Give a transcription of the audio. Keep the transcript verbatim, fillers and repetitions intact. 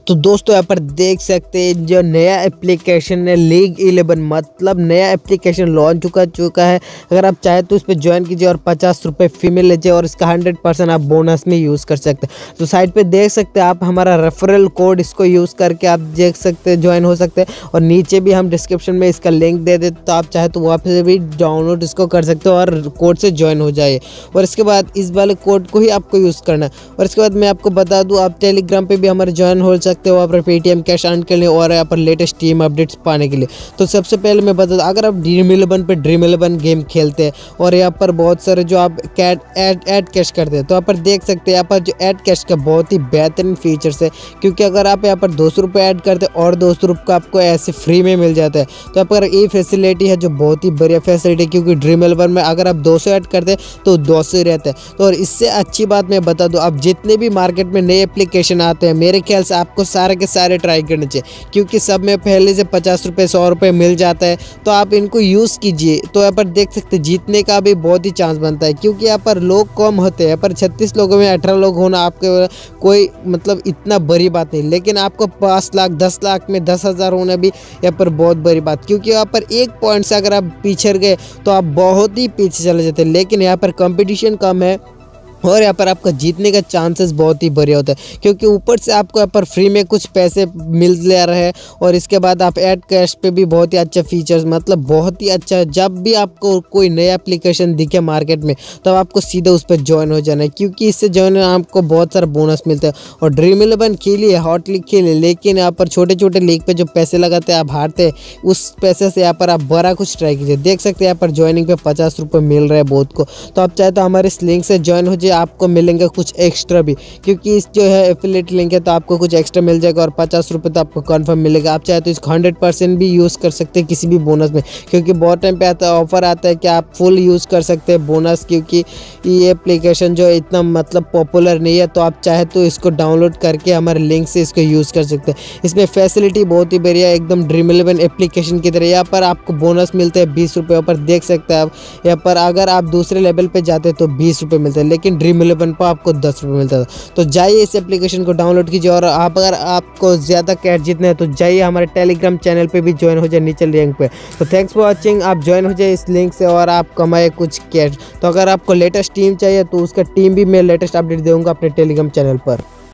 तो दोस्तों यहाँ पर देख सकते हैं जो नया एप्लीकेशन है लीग इलेवन, मतलब नया एप्लीकेशन लॉन्च चुका चुका है। अगर आप चाहे तो उस पर ज्वाइन कीजिए और पचास रुपये फी में लीजिए और इसका हंड्रेड परसेंट आप बोनस में यूज़ कर सकते हैं। तो साइट पे देख सकते हैं आप हमारा रेफरल कोड, इसको यूज़ करके आप देख सकते हैं ज्वाइन हो सकते हैं। और नीचे भी हम डिस्क्रिप्शन में इसका लिंक दे देते, तो आप चाहे तो वहाँ पे भी डाउनलोड इसको कर सकते हो और कोड से ज्वाइन हो जाए। और इसके बाद इस वाले कोड को ही आपको यूज़ करना है। और इसके बाद मैं आपको बता दूँ, आप टेलीग्राम पर भी हमारे ज्वाइन हो सकते हो वहाँ पर पेटीएम कैश अर्न के लिए और यहाँ पर लेटेस्ट टीम अपडेट्स पाने के लिए। तो सबसे पहले मैं बता दूँ, अगर आप ड्रीम इलेवन पे ड्रीम इलेवन गेम खेलते हैं और यहाँ पर बहुत सारे जो आप कैट ऐड ऐड कैश करते हैं, तो यहाँ पर देख सकते हैं यहाँ पर जो ऐड कैश का बहुत ही बेहतरीन फीचर्स है। क्योंकि अगर आप यहाँ पर दो सौ रुपये ऐड करते हैं और दो सौ रुपये आपको ऐसे फ्री में मिल जाता है। तो यहाँ पर ये फैसिलिटी है जो बहुत ही बढ़िया फैसिलिटी है, क्योंकि ड्रीम इलेवन में अगर आप दो सौ ऐड करते हैं तो दो सौ ही रहता है। तो और इससे अच्छी बात मैं बता दूँ, आप जितने भी मार्केट में नए एप्लीकेशन आते हैं मेरे ख्याल से आपको सारे के सारे ट्राई करने चाहिए, क्योंकि सब में पहले से पचास रुपये सौ रुपये मिल जाता है। तो आप इनको यूज़ कीजिए। तो यहाँ पर देख सकते हैं जीतने का भी बहुत ही चांस बनता है, क्योंकि यहाँ पर लोग कम होते हैं। यहाँ पर छत्तीस लोगों में अठारह लोग होना आपके कोई मतलब इतना बड़ी बात नहीं, लेकिन आपको पाँच लाख दस लाख में दस हज़ार होना भी यहाँ पर बहुत बड़ी बात, क्योंकि यहाँ पर एक पॉइंट से अगर आप पीछे गए तो आप बहुत ही पीछे चले जाते हैं। लेकिन यहाँ पर कंपटीशन कम है और यहाँ पर आपका जीतने का चांसेस बहुत ही बढ़िया होता है, क्योंकि ऊपर से आपको यहाँ पर फ्री में कुछ पैसे मिल ले रहे हैं। और इसके बाद आप ऐड कैश पे भी बहुत ही अच्छा फीचर्स, मतलब बहुत ही अच्छा है। जब भी आपको कोई नया एप्लीकेशन दिखे मार्केट में तब आपको सीधे उस पर ज्वाइन हो जाना है, क्योंकि इससे ज्वाइन आपको बहुत सारा बोनस मिलता है। और ड्रीम इलेवन खेलिए, हॉट लीग खेलिए, लेकिन यहाँ पर छोटे छोटे लीग पे जो पैसे लगाते हैं आप हारते हैं, उस पैसे से यहाँ पर आप बड़ा कुछ ट्राई कीजिए। देख सकते हैं यहाँ पर ज्वाइनिंग पे पचास रुपये मिल रहा है बहुत को। तो आप चाहे तो हमारे इस लिंक से ज्वाइन हो जाए, आपको मिलेंगे कुछ एक्स्ट्रा भी, क्योंकि इस जो है एफिलिएट लिंक है तो आपको कुछ एक्स्ट्रा मिल जाएगा और पचास रुपये तो आपको कंफर्म मिलेगा। आप चाहे तो इसको हंड्रेड परसेंट भी यूज़ कर सकते हैं किसी भी बोनस में, क्योंकि बहुत टाइम पे आता है ऑफर आता है कि आप फुल यूज़ कर सकते हैं बोनस, क्योंकि ये एप्लीकेशन जो है इतना मतलब पॉपुलर नहीं है। तो आप चाहे तो इसको डाउनलोड करके हमारे लिंक से इसको यूज़ कर सकते हैं। इसमें फैसिलिटी बहुत ही बढ़िया, एकदम ड्रीम इलेवन एप्लीकेशन की तरह। यहाँ पर आपको बोनस मिलते हैं बीस रुपये, पर देख सकते हैं आप यहाँ पर अगर आप दूसरे लेवल पर जाते हैं तो बीस रुपये मिलते हैं, लेकिन ड्रीम इलेवन पर आपको दस रुपये मिलता था। तो जाइए इस एप्लीकेशन को डाउनलोड कीजिए। और आप अगर आपको ज़्यादा कैश जीतना है तो जाइए हमारे टेलीग्राम चैनल पे भी ज्वाइन हो जाए नीचे लिंक पे। तो थैंक्स फॉर वॉचिंग, आप ज्वाइन हो जाए इस लिंक से और आप कमाए कुछ कैश। तो अगर आपको लेटेस्ट टीम चाहिए तो उसका टीम भी मैं लेटेस्ट अपडेट दूंगा अपने टेलीग्राम चैनल पर।